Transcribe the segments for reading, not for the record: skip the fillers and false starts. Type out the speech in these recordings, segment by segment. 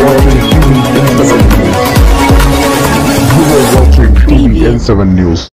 watching TVN7 News.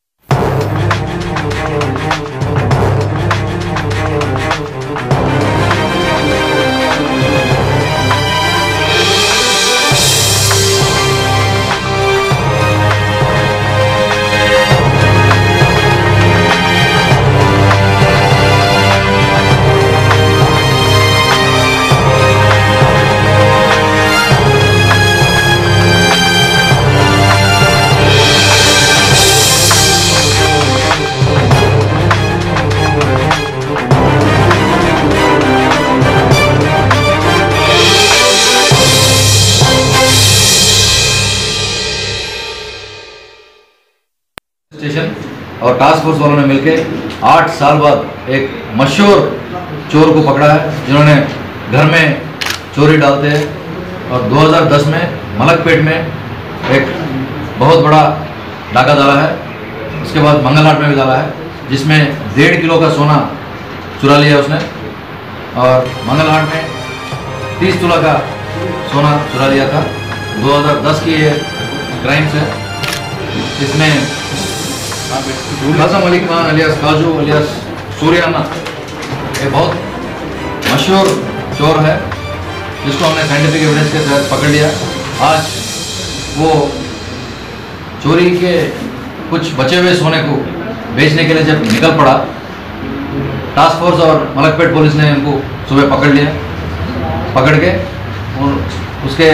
Station और task force वालों ने मिलकर 8 साल बाद एक मशहूर चोर को पकड़ा है जिन्होंने घर में चोरी डालते हैं। और 2010 में मलकपेट में एक बहुत बड़ा डाका डाला है, उसके बाद मंगलहाट में भी डाला है जिसमें 1.5 किलो का सोना चुरा लिया उसने, और मंगलहाट में 30 तोला का सोना चुरा लिया था। 2010 की ये क्राइम्स है। इसमें कासम अली खान अलियास काजू अलियास सूर्याना ये बहुत मशहूर चोर है जिसको हमने साइंटिफिक एविडेंस के तहत पकड़ लिया। आज वो चोरी के कुछ बचे हुए सोने को बेचने के लिए जब निकल पड़ा, टास्क फोर्स और मलकपेट पुलिस ने उनको सुबह पकड़ लिया। पकड़ के और उसके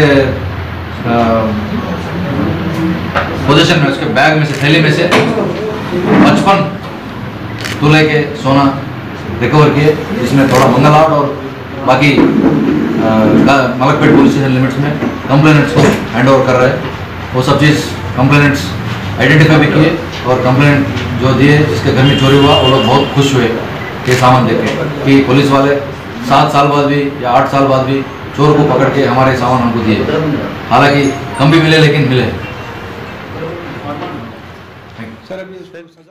पोजीशन में, उसके बैग में से, थैली में से 55 तोले के सोना रिकवर किए, जिसमें थोड़ा मंगलहाट और बाकी मलकपेट पुलिस स्टेशन लिमिट्स में कंप्लेनेंट्स को हैंड ओवर कर रहे हैं। वो सब चीज़ कंप्लेनेंट्स आइडेंटिफाई भी किए और कंप्लेनेंट जो दिए जिसके घर में चोरी हुआ वो लोग बहुत खुश हुए ये सामान देखे कि पुलिस वाले 7 साल बाद भी या 8 साल बाद भी चोर को पकड़ के हमारे सामान हमको दिए। हालांकि कम भी मिले लेकिन मिले। सर अभी